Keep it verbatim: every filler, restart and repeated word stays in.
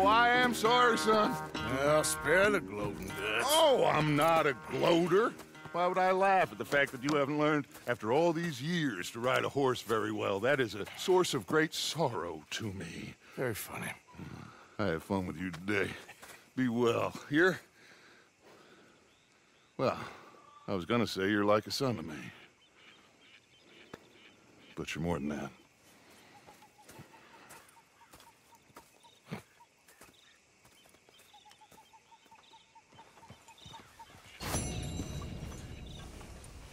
I am sorry, son. Well, spare the gloating, Dutch. Oh, I'm not a gloater. Why would I laugh at the fact that you haven't learned, after all these years, to ride a horse very well? That is a source of great sorrow to me. Very funny. I had fun with you today. Be well. Here? Well, I was gonna say you're like a son to me. But you're more than that.